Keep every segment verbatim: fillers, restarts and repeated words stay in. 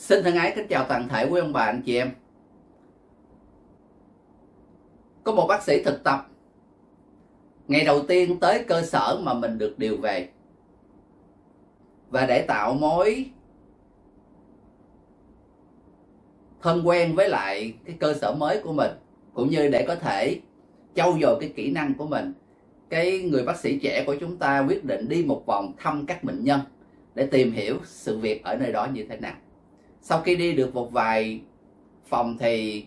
Xin thân ái kính chào toàn thể quý ông bà anh chị em. Có một bác sĩ thực tập, ngày đầu tiên tới cơ sở mà mình được điều về, và để tạo mối thân quen với lại cái cơ sở mới của mình, cũng như để có thể trau dồi cái kỹ năng của mình, cái người bác sĩ trẻ của chúng ta quyết định đi một vòng thăm các bệnh nhân để tìm hiểu sự việc ở nơi đó như thế nào. Sau khi đi được một vài phòng thì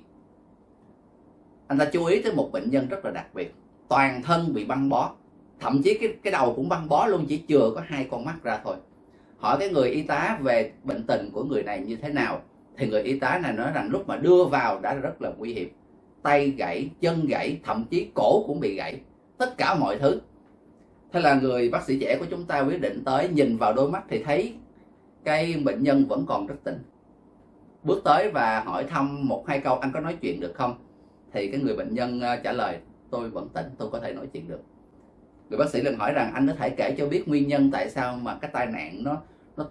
anh ta chú ý tới một bệnh nhân rất là đặc biệt, toàn thân bị băng bó, thậm chí cái, cái đầu cũng băng bó luôn, chỉ chừa có hai con mắt ra thôi. Hỏi cái người y tá về bệnh tình của người này như thế nào, thì người y tá này nói rằng lúc mà đưa vào đã rất là nguy hiểm, tay gãy, chân gãy, thậm chí cổ cũng bị gãy, tất cả mọi thứ. Thế là người bác sĩ trẻ của chúng ta quyết định tới, nhìn vào đôi mắt thì thấy cái bệnh nhân vẫn còn rất tỉnh. Bước tới và hỏi thăm một hai câu: anh có nói chuyện được không? Thì cái người bệnh nhân trả lời: tôi vẫn tỉnh, tôi có thể nói chuyện được. Người bác sĩ liền hỏi rằng: anh có thể kể cho biết nguyên nhân tại sao mà cái tai nạn nó nó,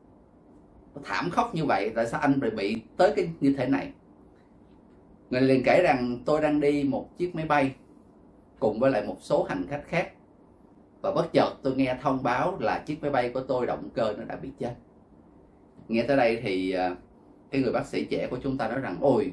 nó thảm khốc như vậy, tại sao anh bị tới cái như thế này? Người liền kể rằng: tôi đang đi một chiếc máy bay cùng với lại một số hành khách khác, và bất chợt tôi nghe thông báo là chiếc máy bay của tôi động cơ nó đã bị chết. Nghe tới đây thì cái người bác sĩ trẻ của chúng ta nói rằng: ôi,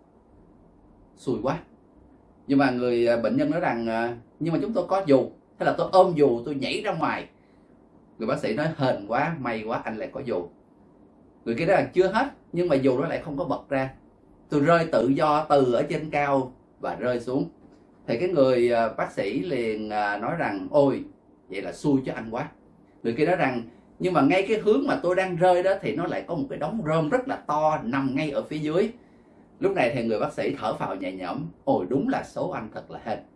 xui quá. Nhưng mà người bệnh nhân nói rằng: nhưng mà chúng tôi có dù. Thế là tôi ôm dù, tôi nhảy ra ngoài. Người bác sĩ nói: hên quá, may quá, anh lại có dù. Người kia nói rằng: chưa hết, nhưng mà dù nó lại không có bật ra. Tôi rơi tự do từ ở trên cao và rơi xuống. Thì cái người bác sĩ liền nói rằng: ôi, vậy là xui cho anh quá. Người kia nói rằng: nhưng mà ngay cái hướng mà tôi đang rơi đó thì nó lại có một cái đống rơm rất là to nằm ngay ở phía dưới. Lúc này thì người bác sĩ thở phào nhẹ nhõm: ôi, đúng là số anh thật là hên.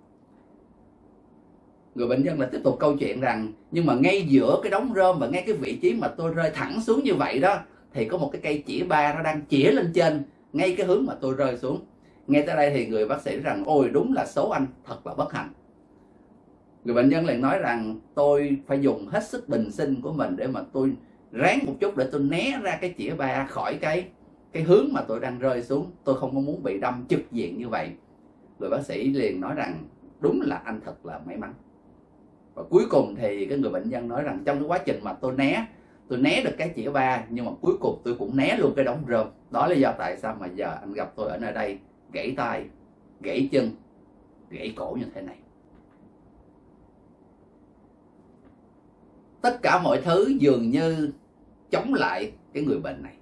Người bệnh nhân lại tiếp tục câu chuyện rằng: nhưng mà ngay giữa cái đống rơm và ngay cái vị trí mà tôi rơi thẳng xuống như vậy đó, thì có một cái cây chĩa ba nó đang chĩa lên trên ngay cái hướng mà tôi rơi xuống. Ngay tới đây thì người bác sĩ rằng: ôi, đúng là số anh thật là bất hạnh. Người bệnh nhân liền nói rằng: tôi phải dùng hết sức bình sinh của mình để mà tôi ráng một chút để tôi né ra cái chĩa ba khỏi cái cái hướng mà tôi đang rơi xuống. Tôi không có muốn bị đâm trực diện như vậy. Người bác sĩ liền nói rằng: đúng là anh thật là may mắn. Và cuối cùng thì cái người bệnh nhân nói rằng: trong cái quá trình mà tôi né tôi né được cái chĩa ba, nhưng mà cuối cùng tôi cũng né luôn cái đống rơm. Đó là do tại sao mà giờ anh gặp tôi ở nơi đây, gãy tay, gãy chân, gãy cổ như thế này. Tất cả mọi thứ dường như chống lại cái người bệnh này.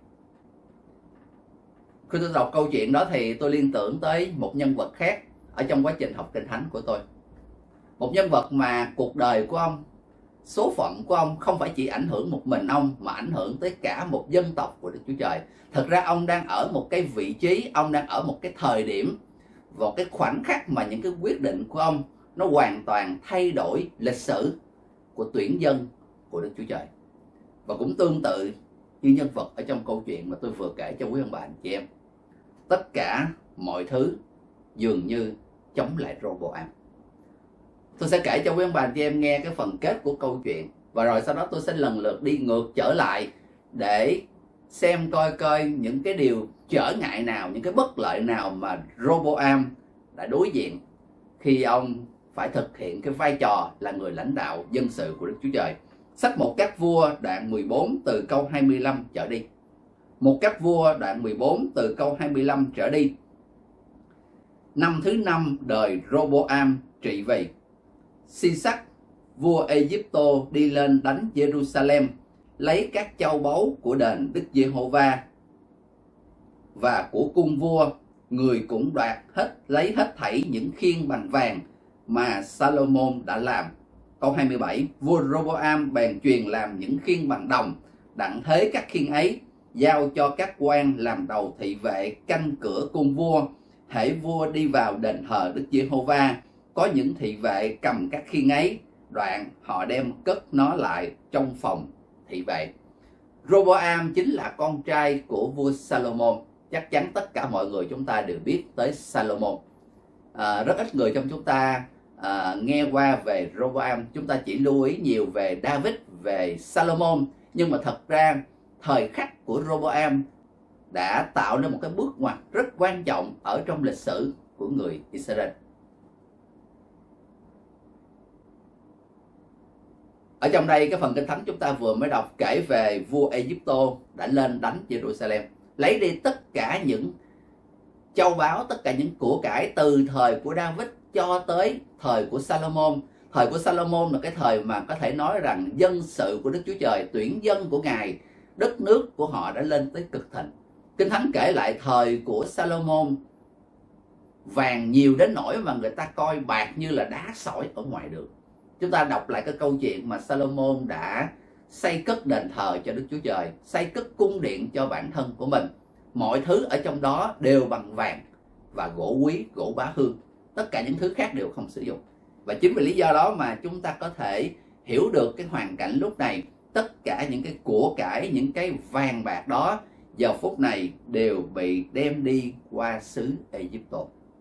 Khi tôi đọc câu chuyện đó thì tôi liên tưởng tới một nhân vật khác ở trong quá trình học Kinh Thánh của tôi. Một nhân vật mà cuộc đời của ông, số phận của ông không phải chỉ ảnh hưởng một mình ông, mà ảnh hưởng tới cả một dân tộc của Đức Chúa Trời. Thật ra ông đang ở một cái vị trí, ông đang ở một cái thời điểm, vào cái khoảnh khắc mà những cái quyết định của ông nó hoàn toàn thay đổi lịch sử của tuyển dân của Đức Chúa Trời. Và cũng tương tự như nhân vật ở trong câu chuyện mà tôi vừa kể cho quý ông bà anh chị em. Tất cả mọi thứ dường như chống lại Roboam. Tôi sẽ kể cho quý ông bà anh chị em nghe cái phần kết của câu chuyện, và rồi sau đó tôi sẽ lần lượt đi ngược trở lại để xem coi coi những cái điều trở ngại nào, những cái bất lợi nào mà Roboam đã đối diện khi ông phải thực hiện cái vai trò là người lãnh đạo dân sự của Đức Chúa Trời. Sách Một Các Vua đoạn mười bốn từ câu hai mươi lăm trở đi. Một Các Vua đoạn mười bốn từ câu hai mươi lăm trở đi. Năm thứ năm đời Roboam trị vì, Si-sắc vua Ai-cập đi lên đánh Jerusalem, lấy các châu báu của đền Đức Giê-hô-va và của cung vua. Người cũng đoạt hết, lấy hết thảy những khiên bằng vàng mà Salomon đã làm. Câu hai mươi bảy: vua Roboam bèn truyền làm những khiên bằng đồng, đặng thế các khiên ấy, giao cho các quan làm đầu thị vệ canh cửa cung vua. Hễ vua đi vào đền thờ Đức Giê-hô-va, có những thị vệ cầm các khiên ấy, đoạn họ đem cất nó lại trong phòng thị vệ. Roboam chính là con trai của vua Salomon. Chắc chắn tất cả mọi người chúng ta đều biết tới Salomon. À, rất ít người trong chúng ta à, nghe qua về Roboam. Chúng ta chỉ lưu ý nhiều về David, về Salomon. Nhưng mà thật ra thời khắc của Roboam đã tạo nên một cái bước ngoặt rất quan trọng ở trong lịch sử của người Israel. Ở trong đây, cái phần Kinh Thánh chúng ta vừa mới đọc kể về vua Egypto đã lên đánh Jerusalem, lấy đi tất cả những châu báu, tất cả những của cải từ thời của David cho tới thời của Salomon. Thời của Salomon là cái thời mà có thể nói rằng dân sự của Đức Chúa Trời, tuyển dân của Ngài, đất nước của họ đã lên tới cực thịnh. Kinh Thánh kể lại thời của Salomon vàng nhiều đến nỗi mà người ta coi bạc như là đá sỏi ở ngoài đường. Chúng ta đọc lại cái câu chuyện mà Salomon đã xây cất đền thờ cho Đức Chúa Trời, xây cất cung điện cho bản thân của mình. Mọi thứ ở trong đó đều bằng vàng và gỗ quý, gỗ bá hương. Tất cả những thứ khác đều không sử dụng. Và chính vì lý do đó mà chúng ta có thể hiểu được cái hoàn cảnh lúc này. Tất cả những cái của cải, những cái vàng bạc đó giờ phút này đều bị đem đi qua xứ Egypto.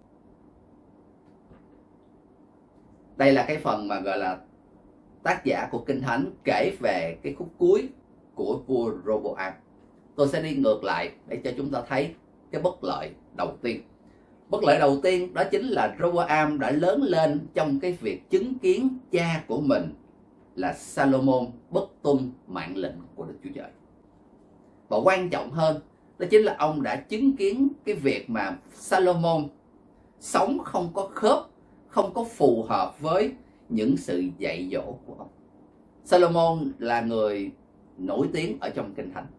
Đây là cái phần mà gọi là tác giả của Kinh Thánh kể về cái khúc cuối của vua Roboam. Tôi sẽ đi ngược lại để cho chúng ta thấy cái bất lợi đầu tiên. Bất lợi đầu tiên đó chính là Roboam đã lớn lên trong cái việc chứng kiến cha của mình là Salomon bất tuân mạng lệnh của Đức Chúa Trời. Và quan trọng hơn, đó chính là ông đã chứng kiến cái việc mà Salomon sống không có khớp, không có phù hợp với những sự dạy dỗ của ông. Salomon là người nổi tiếng ở trong Kinh Thánh.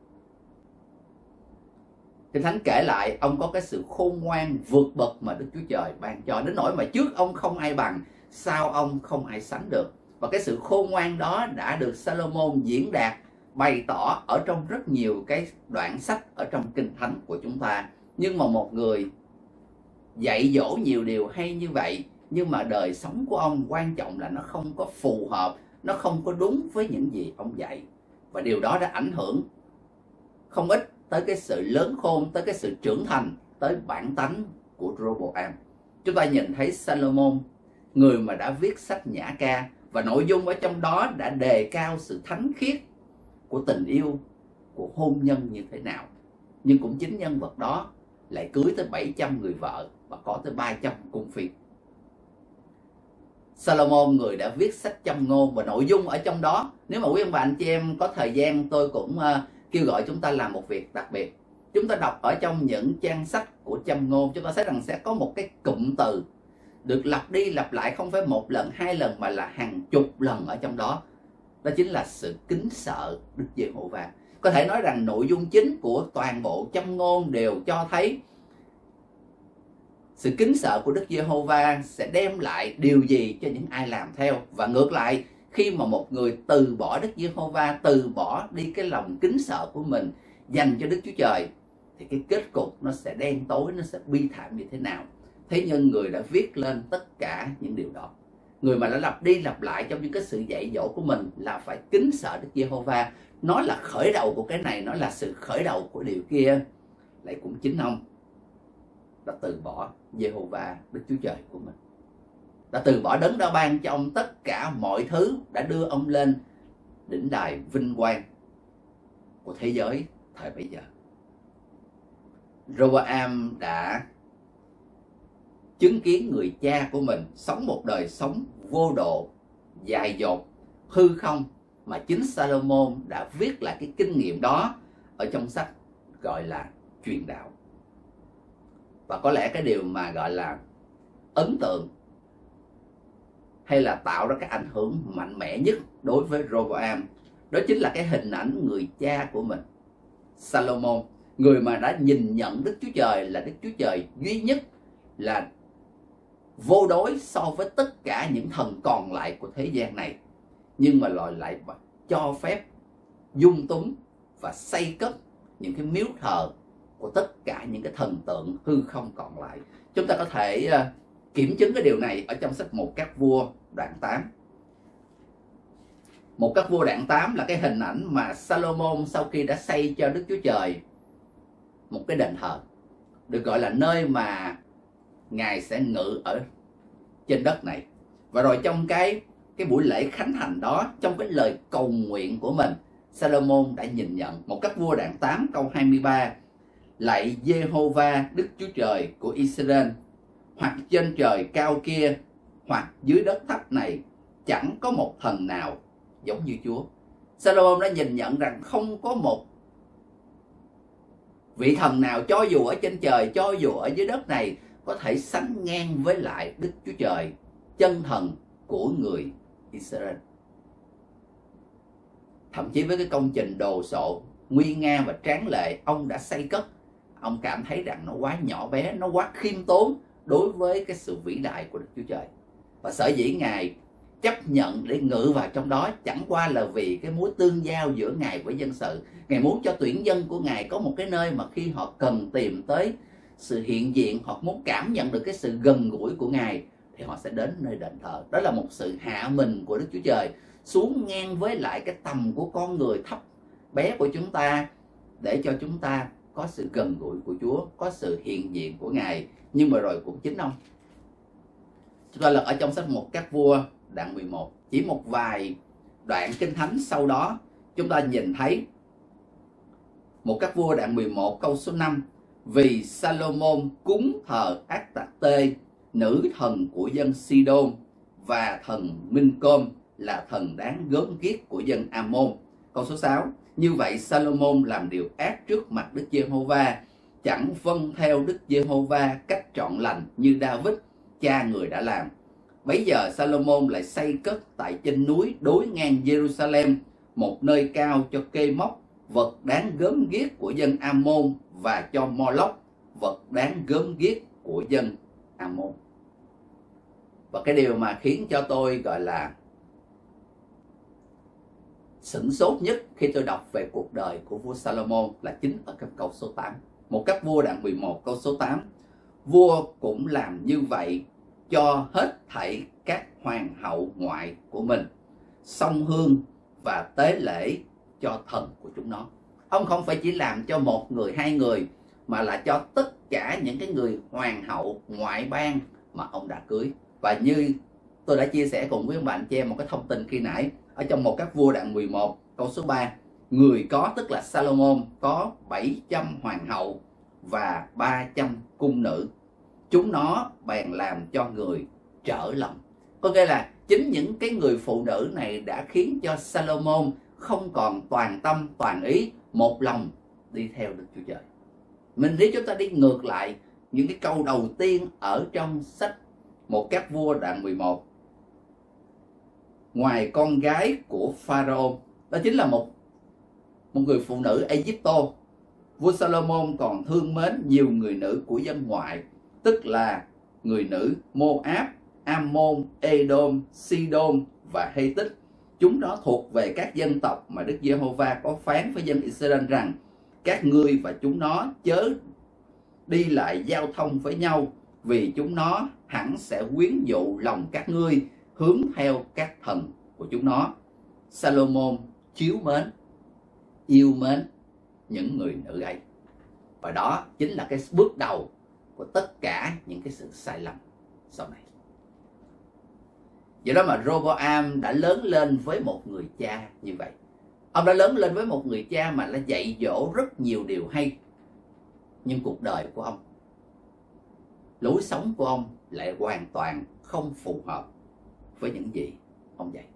Kinh Thánh kể lại ông có cái sự khôn ngoan vượt bậc mà Đức Chúa Trời ban cho, đến nỗi mà trước ông không ai bằng, sau ông không ai sánh được. Và cái sự khôn ngoan đó đã được Salomon diễn đạt, bày tỏ ở trong rất nhiều cái đoạn sách ở trong Kinh Thánh của chúng ta. Nhưng mà một người dạy dỗ nhiều điều hay như vậy, nhưng mà đời sống của ông quan trọng là nó không có phù hợp, nó không có đúng với những gì ông dạy. Và điều đó đã ảnh hưởng không ít tới cái sự lớn khôn, tới cái sự trưởng thành, tới bản tánh của Roboam. Chúng ta nhìn thấy Salomon, người mà đã viết sách Nhã Ca, và nội dung ở trong đó đã đề cao sự thánh khiết của tình yêu, của hôn nhân như thế nào. Nhưng cũng chính nhân vật đó lại cưới tới bảy trăm người vợ và có tới ba trăm cung phi. Salomon, người đã viết sách Châm Ngôn, và nội dung ở trong đó, nếu mà quý ông bà anh chị em có thời gian, tôi cũng uh, kêu gọi chúng ta làm một việc đặc biệt. Chúng ta đọc ở trong những trang sách của Châm Ngôn, chúng ta thấy rằng sẽ có một cái cụm từ được lặp đi lặp lại không phải một lần, hai lần, mà là hàng chục lần ở trong đó. Đó chính là sự kính sợ Đức Giê-hô-va. Có thể nói rằng nội dung chính của toàn bộ Châm Ngôn đều cho thấy sự kính sợ của Đức Giê-hô-va sẽ đem lại điều gì cho những ai làm theo. Và ngược lại, khi mà một người từ bỏ Đức Giê-hô-va, từ bỏ đi cái lòng kính sợ của mình dành cho Đức Chúa Trời, thì cái kết cục nó sẽ đen tối, nó sẽ bi thảm như thế nào. Thế nhưng người đã viết lên tất cả những điều đó, người mà đã lặp đi lặp lại trong những cái sự dạy dỗ của mình là phải kính sợ Đức Giê-hô-va. Nó là khởi đầu của cái này, nó là sự khởi đầu của điều kia. Lại cũng chính ông đã từ bỏ Giê-hô-va, Đức Chúa Trời của mình, đã từ bỏ đấng đã ban cho ông tất cả mọi thứ, đã đưa ông lên đỉnh đài vinh quang của thế giới thời bấy giờ. Roboam đã chứng kiến người cha của mình sống một đời sống vô độ, dại dột, hư không, mà chính Salomon đã viết lại cái kinh nghiệm đó ở trong sách gọi là Truyền Đạo. Và có lẽ cái điều mà gọi là ấn tượng hay là tạo ra cái ảnh hưởng mạnh mẽ nhất đối với Roboam, đó chính là cái hình ảnh người cha của mình, Salomon, người mà đã nhìn nhận Đức Chúa Trời là Đức Chúa Trời duy nhất, là vô đối so với tất cả những thần còn lại của thế gian này, nhưng mà lại lại cho phép dung túng và xây cất những cái miếu thờ của tất cả những cái thần tượng hư không còn lại. Chúng ta có thể uh, kiểm chứng cái điều này ở trong sách Một Các Vua đoạn tám. Một Các Vua đoạn tám là cái hình ảnh mà Salomon sau khi đã xây cho Đức Chúa Trời một cái đền thờ, được gọi là nơi mà Ngài sẽ ngự ở trên đất này. Và rồi trong cái cái buổi lễ khánh thành đó, trong cái lời cầu nguyện của mình, Salomon đã nhìn nhận. Một Các Vua đoạn tám câu hai mươi ba lạy Giê-hô-va Đức Chúa Trời của Israel, hoặc trên trời cao kia, hoặc dưới đất thấp này, chẳng có một thần nào giống như Chúa. Salomon đã nhìn nhận rằng không có một vị thần nào, cho dù ở trên trời, cho dù ở dưới đất này, có thể sánh ngang với lại Đức Chúa Trời, chân thần của người Israel. Thậm chí với cái công trình đồ sộ, nguy nga và tráng lệ ông đã xây cất, ông cảm thấy rằng nó quá nhỏ bé, nó quá khiêm tốn đối với cái sự vĩ đại của Đức Chúa Trời. Và sở dĩ Ngài chấp nhận để ngự vào trong đó chẳng qua là vì cái mối tương giao giữa Ngài với dân sự. Ngài muốn cho tuyển dân của Ngài có một cái nơi mà khi họ cần tìm tới sự hiện diện, họ muốn cảm nhận được cái sự gần gũi của Ngài, thì họ sẽ đến nơi đền thờ. Đó là một sự hạ mình của Đức Chúa Trời xuống ngang với lại cái tầm của con người thấp bé của chúng ta, để cho chúng ta có sự gần gũi của Chúa, có sự hiện diện của Ngài. Nhưng mà rồi cũng chính ông. Chúng ta lật ở trong sách Một Các Vua đoạn mười một, chỉ một vài đoạn kinh thánh sau đó chúng ta nhìn thấy Một Các Vua đoạn mười một câu số năm: vì Salomon cúng thờ Ác-tạc-tê, nữ thần của dân Sidon, và thần Minh-côm là thần đáng gớm ghiếc của dân Ammon. Câu số sáu: như vậy Salomon làm điều ác trước mặt Đức Giê-hô-va, chẳng vâng theo Đức Giê-hô-va cách trọn lành như David cha người đã làm. Bấy giờ Salomon lại xây cất tại trên núi đối ngang Jerusalem một nơi cao cho kê mốc, vật đáng gớm ghiếc của dân Ammon, và cho Moloch, vật đáng gớm ghiếc của dân Ammon. Và cái điều mà khiến cho tôi gọi là sửng sốt nhất khi tôi đọc về cuộc đời của vua Salomon là chính ở cái câu số tám. Một Các Vua đoạn mười một câu số tám: vua cũng làm như vậy cho hết thảy các hoàng hậu ngoại của mình, sông hương và tế lễ cho thần của chúng nó. Ông không phải chỉ làm cho một người, hai người, mà là cho tất cả những cái người hoàng hậu ngoại bang mà ông đã cưới. Và như tôi đã chia sẻ cùng với các bạn chị em một cái thông tin khi nãy, ở trong Một Các Vua đoạn mười một câu số ba, người có, tức là Salomon, có bảy trăm hoàng hậu và ba trăm cung nữ. Chúng nó bèn làm cho người trở lòng. Có nghĩa là chính những cái người phụ nữ này đã khiến cho Salomon không còn toàn tâm, toàn ý, một lòng đi theo Đức Chúa Trời. Mình nếu chúng ta đi ngược lại những cái câu đầu tiên ở trong sách Một Các Vua đoạn mười một, ngoài con gái của Pharaoh, đó chính là một một người phụ nữ Egypto, vua Salomon còn thương mến nhiều người nữ của dân ngoại, tức là người nữ Moab, Ammon, Edom, Sidon và Hethit. Chúng đó thuộc về các dân tộc mà Đức Giê-hô-va có phán với dân Israel rằng: các ngươi và chúng nó chớ đi lại giao thông với nhau, vì chúng nó hẳn sẽ quyến dụ lòng các ngươi hướng theo các thần của chúng nó. Salomon chiếu mến, yêu mến những người nữ ấy. Và đó chính là cái bước đầu của tất cả những cái sự sai lầm sau này. Do đó mà Roboam đã lớn lên với một người cha như vậy. Ông đã lớn lên với một người cha mà đã dạy dỗ rất nhiều điều hay. Nhưng cuộc đời của ông, lối sống của ông lại hoàn toàn không phù hợp với những gì ông dạy.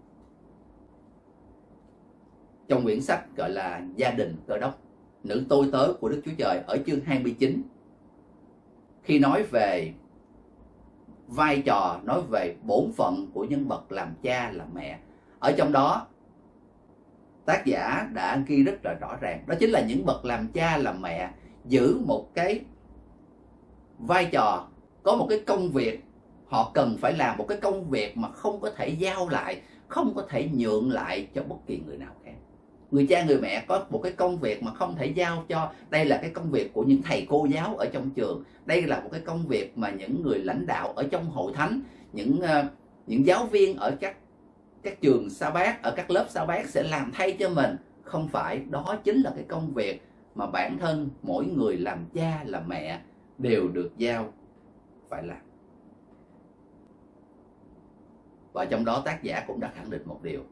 Trong quyển sách gọi là Gia đình Cơ Đốc, nữ tôi tớ của Đức Chúa Trời, ở chương hai mươi chín, khi nói về vai trò, nói về bổn phận của nhân vật làm cha làm mẹ, ở trong đó tác giả đã ghi rất là rõ ràng. Đó chính là những bậc làm cha làm mẹ giữ một cái vai trò, có một cái công việc họ cần phải làm, một cái công việc mà không có thể giao lại, không có thể nhượng lại cho bất kỳ người nào khác. Người cha người mẹ có một cái công việc mà không thể giao cho. Đây là cái công việc của những thầy cô giáo ở trong trường. Đây là một cái công việc mà những người lãnh đạo ở trong hội thánh, những uh, những giáo viên ở các các trường sa bát, ở các lớp sa bát sẽ làm thay cho mình. Không phải, đó chính là cái công việc mà bản thân mỗi người làm cha làm mẹ đều được giao phải làm. Và trong đó tác giả cũng đã khẳng định một điều: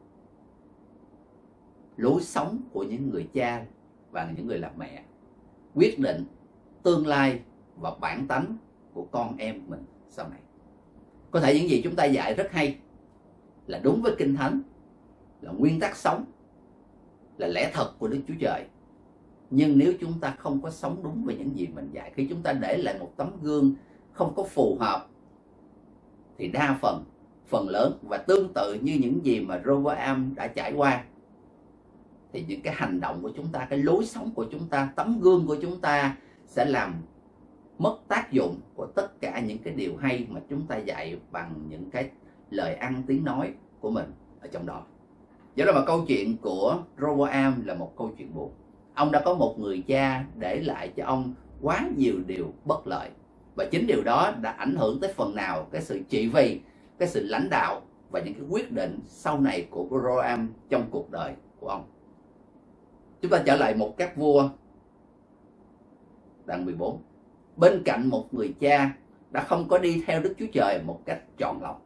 lối sống của những người cha và những người làm mẹ quyết định tương lai và bản tánh của con em mình sau này. Có thể những gì chúng ta dạy rất hay, là đúng với Kinh Thánh, là nguyên tắc sống, là lẽ thật của Đức Chúa Trời. Nhưng nếu chúng ta không có sống đúng với những gì mình dạy, khi chúng ta để lại một tấm gương không có phù hợp, thì đa phần, phần lớn và tương tự như những gì mà Roboam đã trải qua, thì những cái hành động của chúng ta, cái lối sống của chúng ta, tấm gương của chúng ta sẽ làm mất tác dụng của tất cả những cái điều hay mà chúng ta dạy bằng những cái lời ăn tiếng nói của mình ở trong đó. Do đó mà câu chuyện của Roboam là một câu chuyện buồn. Ông đã có một người cha để lại cho ông quá nhiều điều bất lợi, và chính điều đó đã ảnh hưởng tới phần nào cái sự trị vì, cái sự lãnh đạo và những cái quyết định sau này của Roboam trong cuộc đời của ông. Chúng ta trở lại một các vua đoạn mười bốn. Bên cạnh một người cha đã không có đi theo Đức Chúa Trời một cách trọn lòng,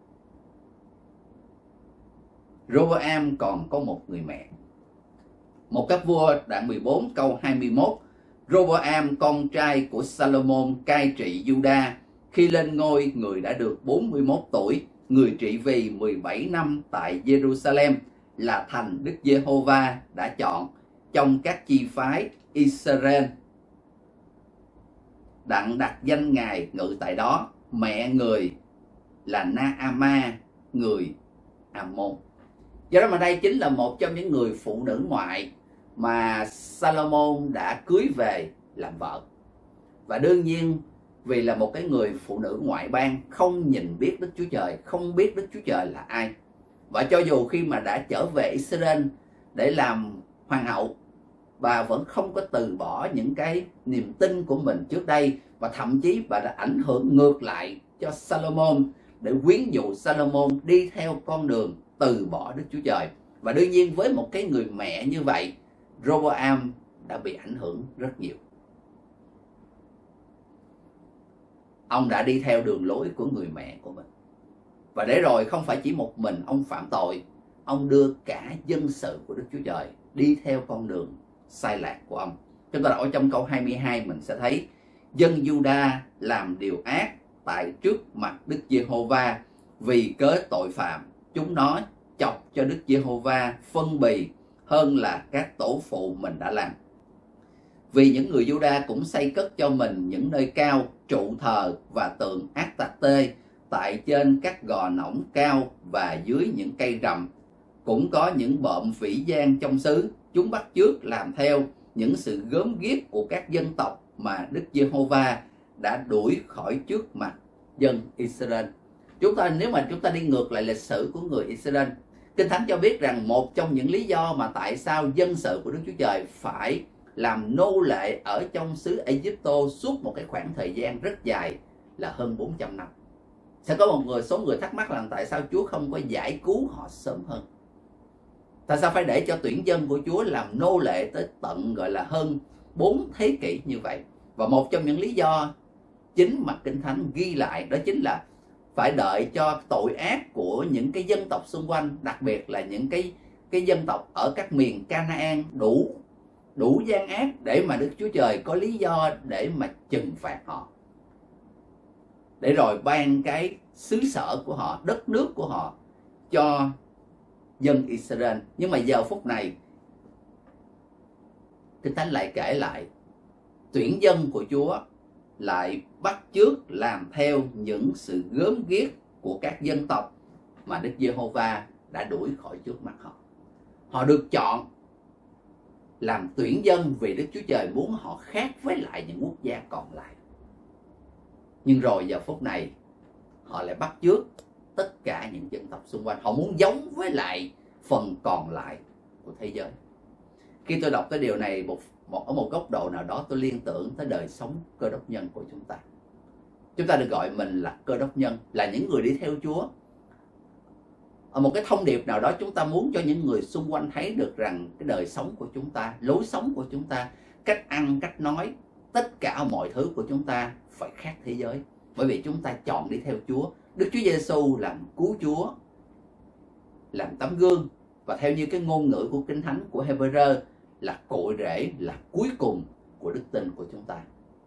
Roboam còn có một người mẹ. Một các vua đoạn mười bốn câu hai mươi mốt. Roboam con trai của Salomon cai trị Juda. Khi lên ngôi, người đã được bốn mươi mốt tuổi. Người trị vì mười bảy năm tại Jerusalem, là thành Đức Giê-hô-va đã chọn trong các chi phái Israel. Đặng đặt danh ngài ngự tại đó. Mẹ người là Naama, người Ammon. Do đó mà đây chính là một trong những người phụ nữ ngoại mà Salomon đã cưới về làm vợ. Và đương nhiên vì là một cái người phụ nữ ngoại bang, không nhìn biết Đức Chúa Trời, không biết Đức Chúa Trời là ai. Và cho dù khi mà đã trở về Israel để làm hoàng hậu, bà vẫn không có từ bỏ những cái niềm tin của mình trước đây, và thậm chí bà đã ảnh hưởng ngược lại cho Salomon để quyến dụ Salomon đi theo con đường từ bỏ Đức Chúa Trời. Và đương nhiên với một cái người mẹ như vậy, Roboam đã bị ảnh hưởng rất nhiều. Ông đã đi theo đường lối của người mẹ của mình. Và để rồi không phải chỉ một mình ông phạm tội, ông đưa cả dân sự của Đức Chúa Trời đi theo con đường sai lạc của ông. Chúng ta đọc ở trong câu hai mươi hai mình sẽ thấy: dân Juda làm điều ác tại trước mặt Đức Giê-hô-va, vì cớ tội phạm chúng nó chọc cho Đức Giê-hô-va phân bì hơn là các tổ phụ mình đã làm. Vì những người Juda cũng xây cất cho mình những nơi cao, trụ thờ và tượng Ác-tạc-tê tại trên các gò nõng cao và dưới những cây rậm. Cũng có những bợm vĩ gian trong xứ, chúng bắt chước làm theo những sự gớm ghiếc của các dân tộc mà Đức Giê-hô-va đã đuổi khỏi trước mặt dân Israel. Chúng ta nếu mà chúng ta đi ngược lại lịch sử của người Israel, Kinh Thánh cho biết rằng một trong những lý do mà tại sao dân sự của Đức Chúa Trời phải làm nô lệ ở trong xứ Ai-cập suốt một cái khoảng thời gian rất dài là hơn bốn trăm năm. Sẽ có một người số người thắc mắc là tại sao Chúa không có giải cứu họ sớm hơn? Tại sao phải để cho tuyển dân của Chúa làm nô lệ tới tận gọi là hơn bốn thế kỷ như vậy? Và một trong những lý do chính mà Kinh Thánh ghi lại đó chính là phải đợi cho tội ác của những cái dân tộc xung quanh, đặc biệt là những cái cái dân tộc ở các miền Canaan đủ đủ gian ác để mà Đức Chúa Trời có lý do để mà trừng phạt họ, để rồi ban cái xứ sở của họ, đất nước của họ cho dân Israel. Nhưng mà giờ phút này Kinh Thánh lại kể lại tuyển dân của Chúa lại bắt chước làm theo những sự gớm ghiếc của các dân tộc mà Đức Giê-hô-va đã đuổi khỏi trước mặt họ. Họ được chọn làm tuyển dân vì Đức Chúa Trời muốn họ khác với lại những quốc gia còn lại. Nhưng rồi giờ phút này họ lại bắt chước tất cả những dân tộc xung quanh. Họ muốn giống với lại phần còn lại của thế giới. Khi tôi đọc cái điều này một, một, ở một góc độ nào đó, tôi liên tưởng tới đời sống cơ đốc nhân của chúng ta. Chúng ta được gọi mình là cơ đốc nhân, là những người đi theo Chúa. Ở một cái thông điệp nào đó, chúng ta muốn cho những người xung quanh thấy được rằng cái đời sống của chúng ta, lối sống của chúng ta, cách ăn, cách nói, tất cả mọi thứ của chúng ta phải khác thế giới. Bởi vì chúng ta chọn đi theo Chúa. Đức Chúa Giêsu làm cứu Chúa, làm tấm gương, và theo như cái ngôn ngữ của Kinh Thánh của Hebrew là cội rễ, là cuối cùng của đức tin của chúng ta.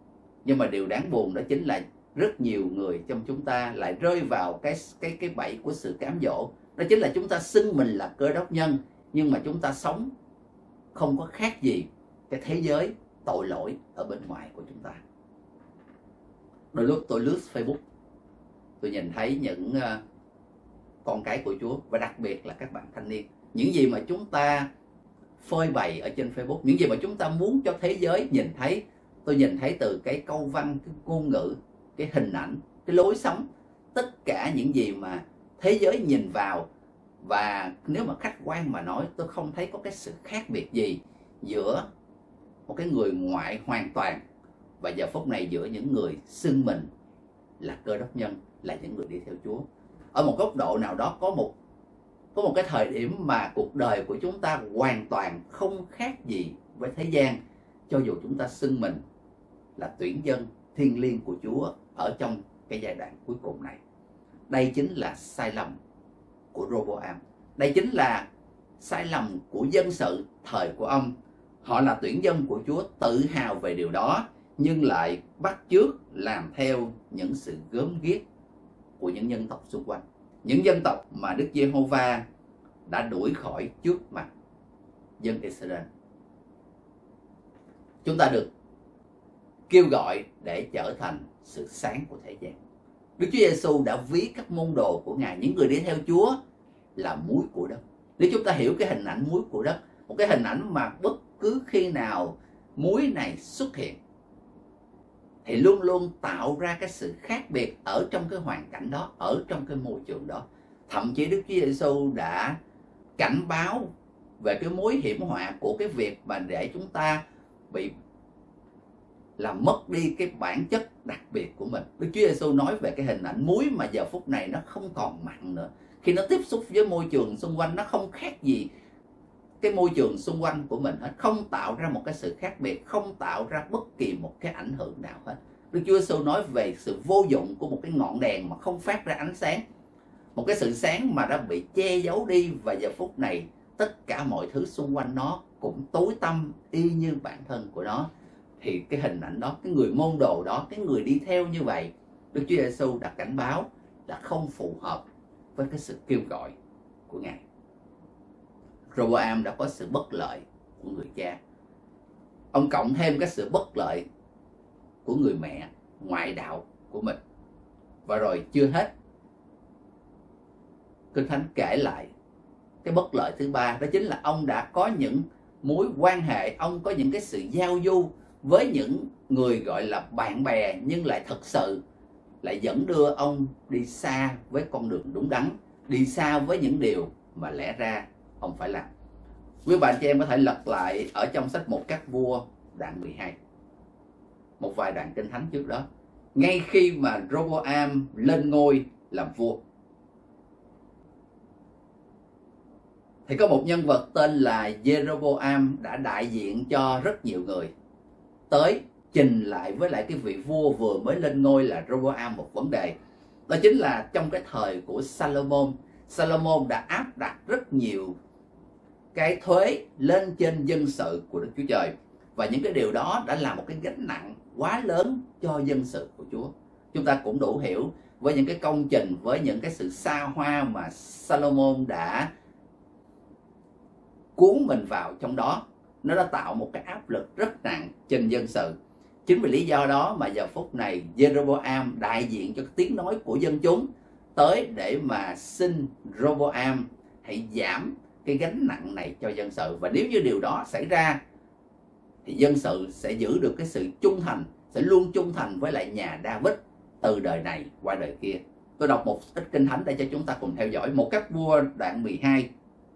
Nhưng mà điều đáng buồn đó chính là rất nhiều người trong chúng ta lại rơi vào cái cái cái bẫy của sự cám dỗ. Đó chính là chúng ta xưng mình là Cơ Đốc nhân, nhưng mà chúng ta sống không có khác gì cái thế giới tội lỗi ở bên ngoài của chúng ta. Đôi lúc tôi lướt Facebook, tôi nhìn thấy những uh, con cái của Chúa, và đặc biệt là các bạn thanh niên, những gì mà chúng ta phơi bày ở trên Facebook, những gì mà chúng ta muốn cho thế giới nhìn thấy. Tôi nhìn thấy từ cái câu văn, cái ngôn ngữ, cái hình ảnh, cái lối sống, tất cả những gì mà thế giới nhìn vào. Và nếu mà khách quan mà nói, tôi không thấy có cái sự khác biệt gì giữa một cái người ngoại hoàn toàn và giờ phút này giữa những người xưng mình là Cơ Đốc nhân, là những người đi theo Chúa. Ở một góc độ nào đó, có một có một cái thời điểm mà cuộc đời của chúng ta hoàn toàn không khác gì với thế gian, cho dù chúng ta xưng mình là tuyển dân thiêng liêng của Chúa ở trong cái giai đoạn cuối cùng này. Đây chính là sai lầm của Roboam. Đây chính là sai lầm của dân sự thời của ông. Họ là tuyển dân của Chúa, tự hào về điều đó, nhưng lại bắt chước làm theo những sự gớm ghiếc của những dân tộc xung quanh. Những dân tộc mà Đức Giê-hô-va đã đuổi khỏi trước mặt dân Israel. Chúng ta được kêu gọi để trở thành sự sáng của thế gian. Đức Chúa Giêsu đã ví các môn đồ của Ngài, những người đi theo Chúa, là muối của đất. Nếu chúng ta hiểu cái hình ảnh muối của đất, một cái hình ảnh mà bất cứ khi nào muối này xuất hiện thì luôn luôn tạo ra cái sự khác biệt ở trong cái hoàn cảnh đó, ở trong cái môi trường đó. Thậm chí Đức Chúa Giêsu đã cảnh báo về cái mối hiểm họa của cái việc mà để chúng ta bị làm mất đi cái bản chất đặc biệt của mình. Đức Chúa Giêsu nói về cái hình ảnh muối mà giờ phút này nó không còn mặn nữa. Khi nó tiếp xúc với môi trường xung quanh, nó không khác gì cái môi trường xung quanh của mình hết, không tạo ra một cái sự khác biệt, không tạo ra bất kỳ một cái ảnh hưởng nào hết. Đức Chúa Giêsu nói về sự vô dụng của một cái ngọn đèn mà không phát ra ánh sáng, một cái sự sáng mà đã bị che giấu đi, và giờ phút này tất cả mọi thứ xung quanh nó cũng tối tăm y như bản thân của nó. Thì cái hình ảnh đó, cái người môn đồ đó, cái người đi theo như vậy, Đức Chúa Giêsu đã cảnh báo là không phù hợp với cái sự kêu gọi của Ngài. Roboam đã có sự bất lợi của người cha. Ông cộng thêm cái sự bất lợi của người mẹ ngoại đạo của mình. Và rồi chưa hết, Kinh Thánh kể lại cái bất lợi thứ ba, đó chính là ông đã có những mối quan hệ, ông có những cái sự giao du với những người gọi là bạn bè, nhưng lại thật sự lại dẫn đưa ông đi xa với con đường đúng đắn, đi xa với những điều mà lẽ ra ông phải làm. Quý bạn chị em có thể lật lại ở trong sách Một Các Vua đoạn mười hai, một vài đoạn Kinh Thánh trước đó. Ngay khi mà Roboam lên ngôi làm vua, thì có một nhân vật tên là Jeroboam đã đại diện cho rất nhiều người tới trình lại với lại cái vị vua vừa mới lên ngôi là Roboam một vấn đề. Đó chính là trong cái thời của Salomon, Salomon đã áp đặt rất nhiều cái thuế lên trên dân sự của Đức Chúa Trời. Và những cái điều đó đã là một cái gánh nặng quá lớn cho dân sự của Chúa. Chúng ta cũng đủ hiểu với những cái công trình, với những cái sự xa hoa mà Salomon đã cuốn mình vào trong đó, nó đã tạo một cái áp lực rất nặng trên dân sự. Chính vì lý do đó mà giờ phút này Jeroboam đại diện cho tiếng nói của dân chúng tới để mà xin Roboam hãy giảm cái gánh nặng này cho dân sự. Và nếu như điều đó xảy ra thì dân sự sẽ giữ được cái sự trung thành, sẽ luôn trung thành với lại nhà David từ đời này qua đời kia. Tôi đọc một ít Kinh Thánh để cho chúng ta cùng theo dõi. Một Các Vua đoạn mười hai,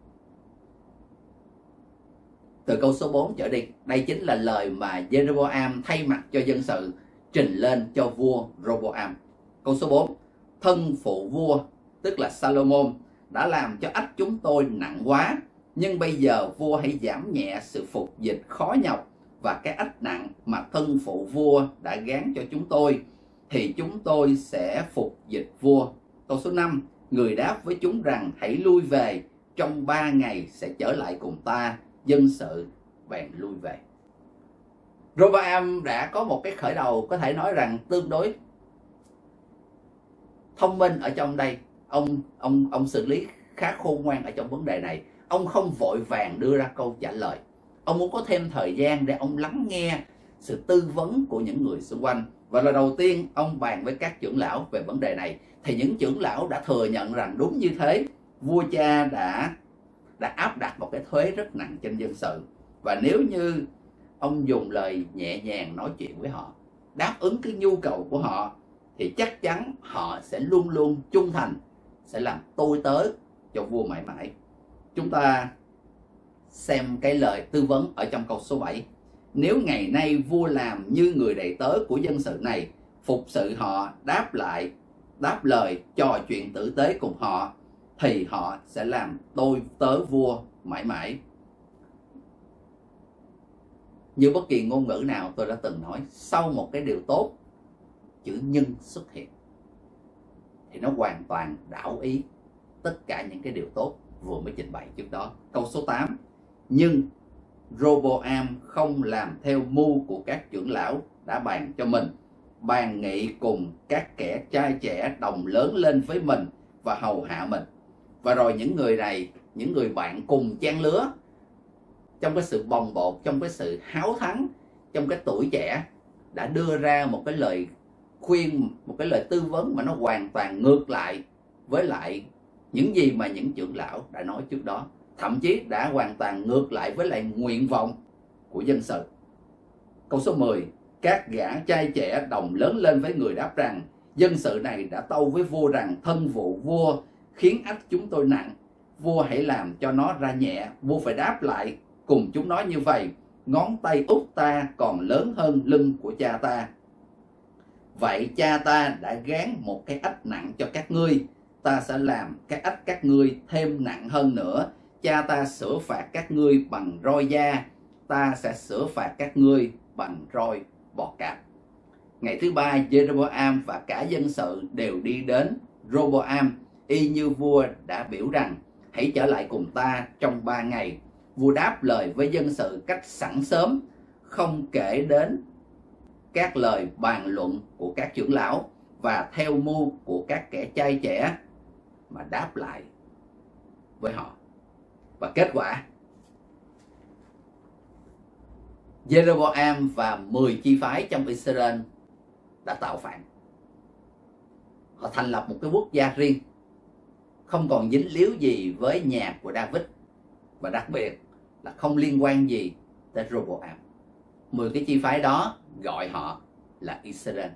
từ câu số bốn trở đi. Đây chính là lời mà Jeroboam thay mặt cho dân sự trình lên cho vua Roboam. Câu số bốn: Thân phụ vua, tức là Salomon, đã làm cho ách chúng tôi nặng quá, nhưng bây giờ vua hãy giảm nhẹ sự phục dịch khó nhọc và cái ách nặng mà thân phụ vua đã gán cho chúng tôi, thì chúng tôi sẽ phục dịch vua. Câu số năm: Người đáp với chúng rằng hãy lui về, trong ba ngày sẽ trở lại cùng ta. Dân sự bèn lui về. Roboam đã có một cái khởi đầu có thể nói rằng tương đối thông minh ở trong đây. Ông ông ông xử lý khá khôn ngoan ở trong vấn đề này. Ông không vội vàng đưa ra câu trả lời. Ông muốn có thêm thời gian để ông lắng nghe sự tư vấn của những người xung quanh. Và lần đầu tiên ông bàn với các trưởng lão về vấn đề này, thì những trưởng lão đã thừa nhận rằng đúng như thế, vua cha đã đã áp đặt một cái thuế rất nặng trên dân sự. Và nếu như ông dùng lời nhẹ nhàng nói chuyện với họ, đáp ứng cái nhu cầu của họ, thì chắc chắn họ sẽ luôn luôn trung thành, sẽ làm tôi tớ cho vua mãi mãi. Chúng ta xem cái lời tư vấn ở trong câu số bảy. Nếu ngày nay vua làm như người đầy tớ của dân sự này, phục sự họ, đáp lại, đáp lời, trò chuyện tử tế cùng họ, thì họ sẽ làm tôi tớ vua mãi mãi. Như bất kỳ ngôn ngữ nào tôi đã từng nói, sau một cái điều tốt, chữ nhưng xuất hiện, thì nó hoàn toàn đảo ý tất cả những cái điều tốt vừa mới trình bày trước đó. Câu số tám. Nhưng Roboam không làm theo mưu của các trưởng lão đã bàn cho mình, bàn nghị cùng các kẻ trai trẻ đồng lớn lên với mình và hầu hạ mình. Và rồi những người này, những người bạn cùng trang lứa, trong cái sự bồng bột, trong cái sự háo thắng, trong cái tuổi trẻ, đã đưa ra một cái lời khuyên, một cái lời tư vấn mà nó hoàn toàn ngược lại với lại những gì mà những trưởng lão đã nói trước đó. Thậm chí đã hoàn toàn ngược lại với lại nguyện vọng của dân sự. Câu số mười. Các gã trai trẻ đồng lớn lên với người đáp rằng, dân sự này đã tâu với vua rằng, thân vụ vua khiến ách chúng tôi nặng, vua hãy làm cho nó ra nhẹ. Vua phải đáp lại cùng chúng nói như vậy, ngón tay út ta còn lớn hơn lưng của cha ta. Vậy cha ta đã gán một cái ách nặng cho các ngươi, ta sẽ làm cái ách các ngươi thêm nặng hơn nữa. Cha ta sửa phạt các ngươi bằng roi da, ta sẽ sửa phạt các ngươi bằng roi bò cạp. Ngày thứ ba, Jeroboam và cả dân sự đều đi đến Roboam, y như vua đã biểu rằng, hãy trở lại cùng ta trong ba ngày. Vua đáp lời với dân sự cách sẵn sớm, không kể đến các lời bàn luận của các trưởng lão và theo mưu của các kẻ trai trẻ, mà đáp lại với họ. Và kết quả, Jeroboam và mười chi phái trong Israel đã tạo phản. Họ thành lập một cái quốc gia riêng, không còn dính líu gì với nhà của David, và đặc biệt là không liên quan gì tới Roboam. Mười cái chi phái đó gọi họ là Israel.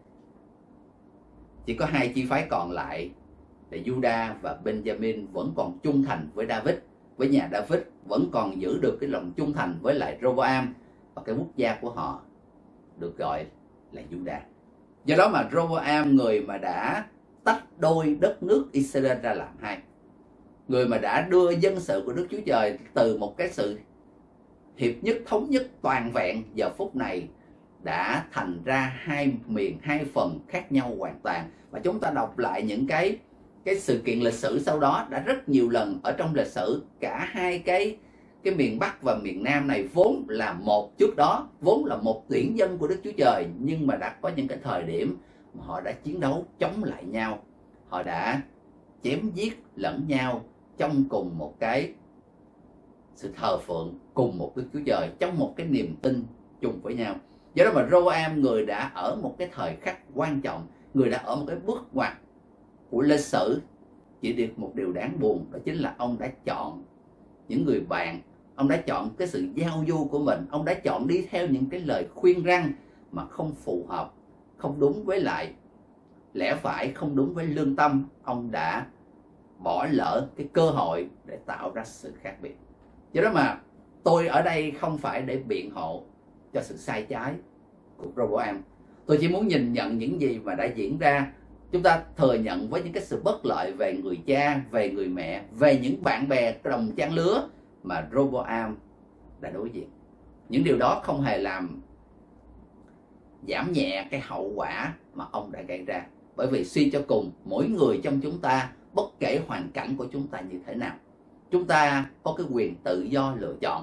Chỉ có hai chi phái còn lại là Judah và Benjamin vẫn còn trung thành với David, với nhà David, vẫn còn giữ được cái lòng trung thành với lại Roboam, và cái quốc gia của họ được gọi là Judah. Do đó mà Roboam, người mà đã tách đôi đất nước Israel ra làm hai, người mà đã đưa dân sự của Đức Chúa Trời từ một cái sự hiệp nhất, thống nhất, toàn vẹn, giờ phút này đã thành ra hai miền, hai phần khác nhau hoàn toàn. Và chúng ta đọc lại những cái cái sự kiện lịch sử sau đó, đã rất nhiều lần ở trong lịch sử, cả hai cái cái miền Bắc và miền Nam này vốn là một trước đó, vốn là một tuyển dân của Đức Chúa Trời, nhưng mà đã có những cái thời điểm mà họ đã chiến đấu chống lại nhau, họ đã chém giết lẫn nhau trong cùng một cái sự thờ phượng, cùng một Đức Chúa Trời, trong một cái niềm tin chung với nhau. Do đó mà Roboam, người đã ở một cái thời khắc quan trọng, người đã ở một cái bước ngoặt của lịch sử, chỉ được một điều đáng buồn, đó chính là ông đã chọn những người bạn, ông đã chọn cái sự giao du của mình, ông đã chọn đi theo những cái lời khuyên răn mà không phù hợp, không đúng với lại lẽ phải, không đúng với lương tâm. Ông đã bỏ lỡ cái cơ hội để tạo ra sự khác biệt. Do đó mà tôi ở đây không phải để biện hộ cho sự sai trái của Roboam. Tôi chỉ muốn nhìn nhận những gì mà đã diễn ra. Chúng ta thừa nhận với những cái sự bất lợi về người cha, về người mẹ, về những bạn bè đồng trang lứa mà Roboam đã đối diện. Những điều đó không hề làm giảm nhẹ cái hậu quả mà ông đã gây ra. Bởi vì suy cho cùng, mỗi người trong chúng ta, bất kể hoàn cảnh của chúng ta như thế nào, chúng ta có cái quyền tự do lựa chọn.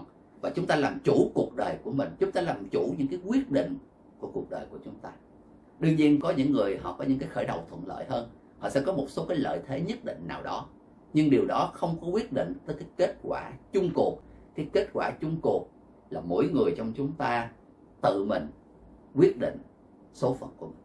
và chúng ta làm chủ cuộc đời của mình, chúng ta làm chủ những cái quyết định của cuộc đời của chúng ta. Đương nhiên có những người họ có những cái khởi đầu thuận lợi hơn, họ sẽ có một số cái lợi thế nhất định nào đó, nhưng điều đó không có quyết định tới cái kết quả chung cuộc. Cái kết quả chung cuộc là mỗi người trong chúng ta tự mình quyết định số phận của mình.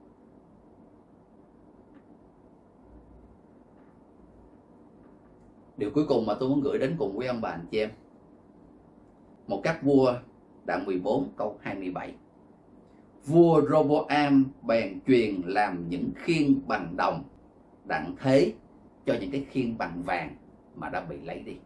Điều cuối cùng mà tôi muốn gửi đến cùng quý ông bà anh chị em, một các vua đoạn mười bốn câu hai mươi bảy. Vua Roboam bèn truyền làm những khiên bằng đồng, đặng thế cho những cái khiên bằng vàng mà đã bị lấy đi.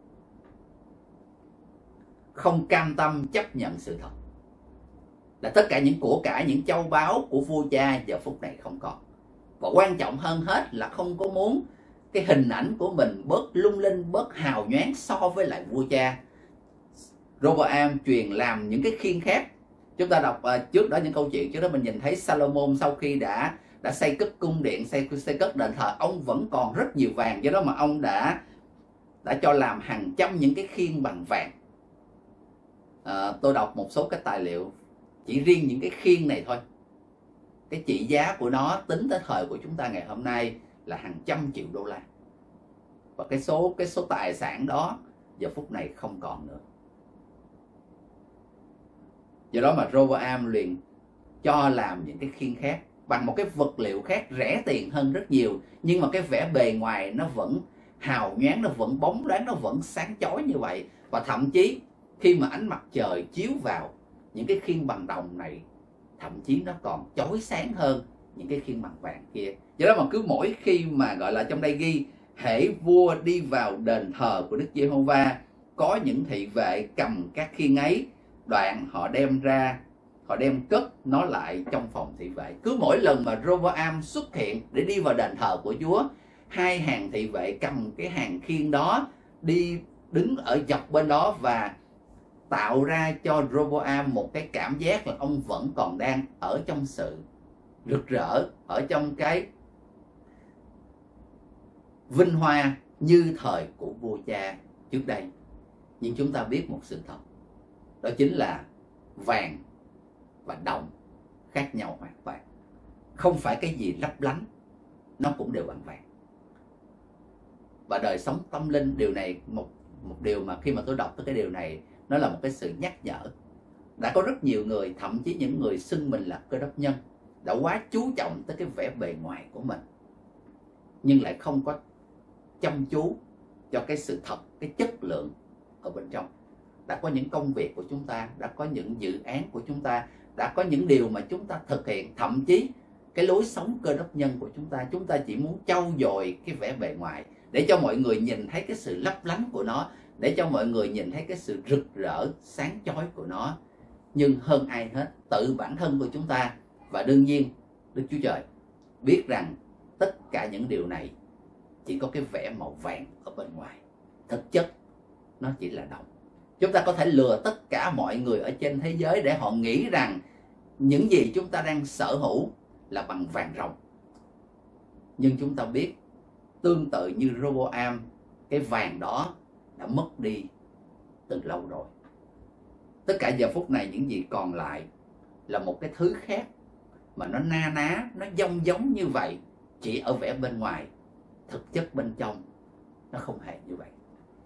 Không cam tâm chấp nhận sự thật là tất cả những của cải, những châu báu của vua cha giờ phút này không còn. Và quan trọng hơn hết là không có muốn cái hình ảnh của mình bớt lung linh, bớt hào nhoáng so với lại vua cha. Roboam truyền làm những cái khiên khác. Chúng ta đọc uh, trước đó những câu chuyện trước đó, mình nhìn thấy Salomon sau khi đã đã xây cất cung điện, xây xây cất đền thờ, ông vẫn còn rất nhiều vàng, do đó mà ông đã đã cho làm hàng trăm những cái khiên bằng vàng. À, tôi đọc một số cái tài liệu, chỉ riêng những cái khiên này thôi, cái trị giá của nó tính tới thời của chúng ta ngày hôm nay là hàng trăm triệu đô la. Và cái số cái số tài sản đó giờ phút này không còn nữa. Do đó mà Roboam liền cho làm những cái khiên khác bằng một cái vật liệu khác rẻ tiền hơn rất nhiều, nhưng mà cái vẻ bề ngoài nó vẫn hào nhoáng, nó vẫn bóng loáng, nó vẫn sáng chói như vậy. Và thậm chí khi mà ánh mặt trời chiếu vào những cái khiên bằng đồng này, thậm chí nó còn chói sáng hơn những cái khiên bằng vàng kia. Do đó mà cứ mỗi khi mà gọi là trong đây ghi hễ vua đi vào đền thờ của Đức Giê-hô-va, có những thị vệ cầm các khiên ấy, đoạn họ đem ra, họ đem cất nó lại trong phòng thị vệ. Cứ mỗi lần mà Roboam xuất hiện để đi vào đền thờ của Chúa, hai hàng thị vệ cầm cái hàng khiên đó đi đứng ở dọc bên đó và tạo ra cho Roboam một cái cảm giác là ông vẫn còn đang ở trong sự rực rỡ, ở trong cái vinh hoa như thời của vua cha trước đây. Nhưng chúng ta biết một sự thật, đó chính là vàng và đồng khác nhau hoàn toàn. Không phải cái gì lấp lánh nó cũng đều bằng vàng. Và đời sống tâm linh, điều này một một điều mà khi mà tôi đọc tới cái điều này, nó là một cái sự nhắc nhở. Đã có rất nhiều người, thậm chí những người xưng mình là Cơ Đốc nhân, đã quá chú trọng tới cái vẻ bề ngoài của mình, nhưng lại không có chăm chú cho cái sự thật, cái chất lượng ở bên trong. Đã có những công việc của chúng ta, đã có những dự án của chúng ta, đã có những điều mà chúng ta thực hiện, thậm chí cái lối sống Cơ Đốc nhân của chúng ta, chúng ta chỉ muốn trau dồi cái vẻ bề ngoài để cho mọi người nhìn thấy cái sự lấp lánh của nó, để cho mọi người nhìn thấy cái sự rực rỡ sáng chói của nó. Nhưng hơn ai hết, tự bản thân của chúng ta và đương nhiên Đức Chúa Trời biết rằng tất cả những điều này chỉ có cái vẻ màu vàng ở bên ngoài, thực chất nó chỉ là đồng. Chúng ta có thể lừa tất cả mọi người ở trên thế giới để họ nghĩ rằng những gì chúng ta đang sở hữu là bằng vàng ròng. Nhưng chúng ta biết, tương tự như Roboam, cái vàng đó đã mất đi từ lâu rồi. Tất cả giờ phút này những gì còn lại là một cái thứ khác mà nó na ná, nó giống giống như vậy, chỉ ở vẻ bên ngoài, thực chất bên trong nó không hề như vậy.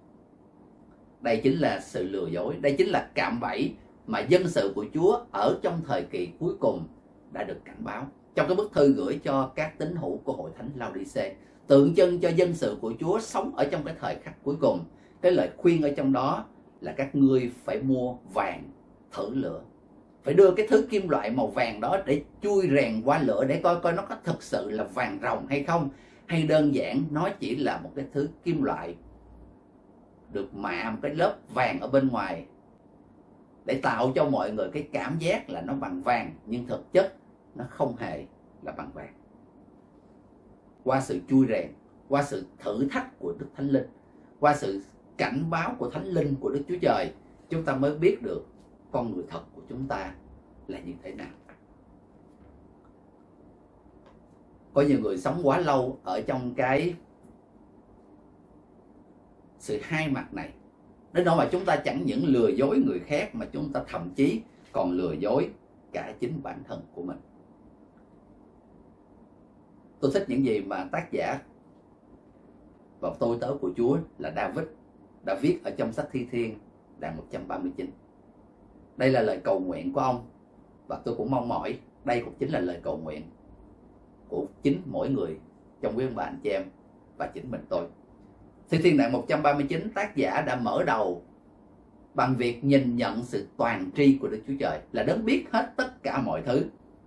Đây chính là sự lừa dối, đây chính là cạm bẫy mà dân sự của Chúa ở trong thời kỳ cuối cùng đã được cảnh báo. Trong cái bức thư gửi cho các tín hữu của hội thánh Lao-đi-xê, tượng trưng cho dân sự của Chúa sống ở trong cái thời khắc cuối cùng, cái lời khuyên ở trong đó là các ngươi phải mua vàng thử lửa, phải đưa cái thứ kim loại màu vàng đó để chui rèn qua lửa để coi coi nó có thực sự là vàng ròng hay không, hay đơn giản nó chỉ là một cái thứ kim loại được mạ một cái lớp vàng ở bên ngoài để tạo cho mọi người cái cảm giác là nó bằng vàng, nhưng thực chất nó không hề là bằng vàng. Qua sự chui rèn, qua sự thử thách của Đức Thánh Linh, qua sự cảnh báo của Thánh Linh của Đức Chúa Trời, chúng ta mới biết được con người thật của chúng ta là như thế nào. Có nhiều người sống quá lâu ở trong cái sự hai mặt này, Đến nỗi mà chúng ta chẳng những lừa dối người khác mà chúng ta thậm chí còn lừa dối cả chính bản thân của mình. Tôi thích những gì mà tác giả và tôi tớ của Chúa là David đã viết ở trong sách Thi Thiên đoạn một trăm ba mươi chín. Đây là lời cầu nguyện của ông, và tôi cũng mong mỏi đây cũng chính là lời cầu nguyện của chính mỗi người trong quý ông bà anh chị em và chính mình tôi. Thi Thiên đoạn một trăm ba mươi chín, tác giả đã mở đầu bằng việc nhìn nhận sự toàn tri của Đức Chúa Trời, là đấng biết hết tất cả mọi thứ.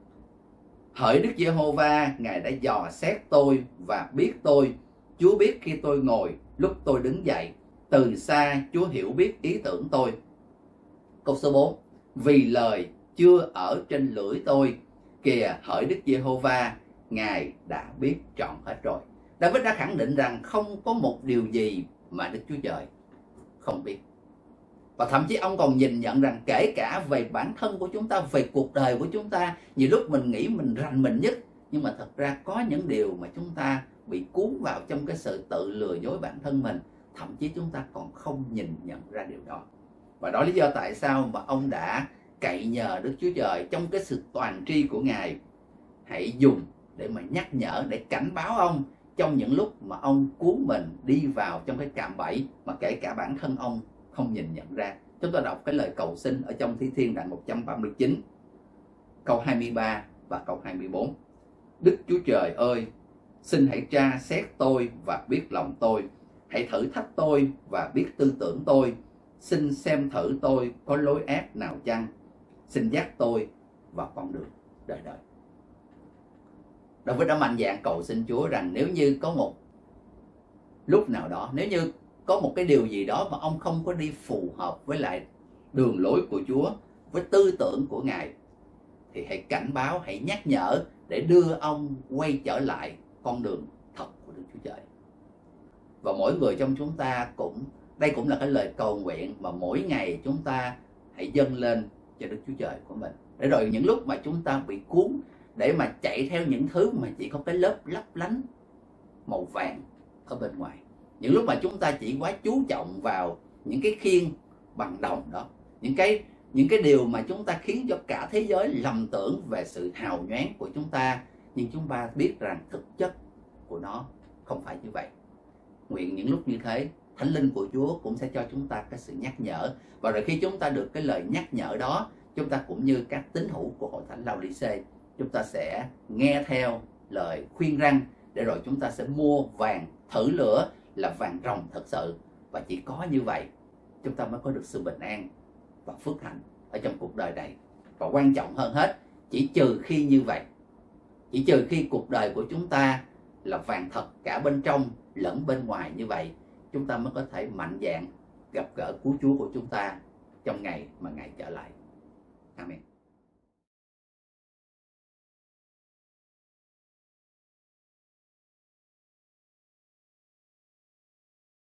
Hỡi Đức Giê-hô-va, Ngài đã dò xét tôi và biết tôi. Chúa biết khi tôi ngồi, lúc tôi đứng dậy. Từ xa Chúa hiểu biết ý tưởng tôi. Câu số bốn. Vì lời chưa ở trên lưỡi tôi, kìa hỡi Đức Giê-hô-va, Ngài đã biết trọn hết rồi. David đã khẳng định rằng không có một điều gì mà Đức Chúa Trời không biết. Và thậm chí ông còn nhìn nhận rằng kể cả về bản thân của chúng ta, về cuộc đời của chúng ta, nhiều lúc mình nghĩ mình rành mình nhất, nhưng mà thật ra có những điều mà chúng ta bị cuốn vào trong cái sự tự lừa dối bản thân mình, thậm chí chúng ta còn không nhìn nhận ra điều đó. Và đó là lý do tại sao mà ông đã cậy nhờ Đức Chúa Trời trong cái sự toàn tri của Ngài hãy dùng để mà nhắc nhở, để cảnh báo ông trong những lúc mà ông cuốn mình đi vào trong cái cạm bẫy mà kể cả bản thân ông không nhìn nhận ra. Chúng ta đọc cái lời cầu xin ở trong Thi Thiên đoạn một trăm ba mươi chín, câu hai mươi ba và câu hai mươi bốn. Đức Chúa Trời ơi, xin hãy tra xét tôi và biết lòng tôi. Hãy thử thách tôi và biết tư tưởng tôi. Xin xem thử tôi có lối ác nào chăng. Xin dắt tôi vào con đường đời đời. David đã mạnh dạn cầu xin Chúa rằng nếu như có một lúc nào đó, nếu như có một cái điều gì đó mà ông không có đi phù hợp với lại đường lối của Chúa, với tư tưởng của Ngài, thì hãy cảnh báo, hãy nhắc nhở để đưa ông quay trở lại con đường thật của Đức Chúa Trời. Và mỗi người trong chúng ta cũng, đây cũng là cái lời cầu nguyện mà mỗi ngày chúng ta hãy dâng lên cho Đức Chúa Trời của mình. Để rồi những lúc mà chúng ta bị cuốn để mà chạy theo những thứ mà chỉ có cái lớp lấp lánh màu vàng ở bên ngoài, những lúc mà chúng ta chỉ quá chú trọng vào những cái khiên bằng đồng đó, những cái những cái điều mà chúng ta khiến cho cả thế giới lầm tưởng về sự hào nhoáng của chúng ta, nhưng chúng ta biết rằng thực chất của nó không phải như vậy. Nguyện những lúc như thế, Thánh Linh của Chúa cũng sẽ cho chúng ta cái sự nhắc nhở, và rồi khi chúng ta được cái lời nhắc nhở đó, chúng ta cũng như các tín hữu của Hội Thánh Lao-đi-xê, chúng ta sẽ nghe theo lời khuyên răn, để rồi chúng ta sẽ mua vàng thử lửa là vàng ròng thật sự. Và chỉ có như vậy chúng ta mới có được sự bình an và phước hạnh ở trong cuộc đời này. Và quan trọng hơn hết, chỉ trừ khi như vậy, chỉ trừ khi cuộc đời của chúng ta là vàng thật cả bên trong lẫn bên ngoài như vậy, chúng ta mới có thể mạnh dạn gặp gỡ cứu Chúa của chúng ta trong ngày mà Ngài trở lại. Amen.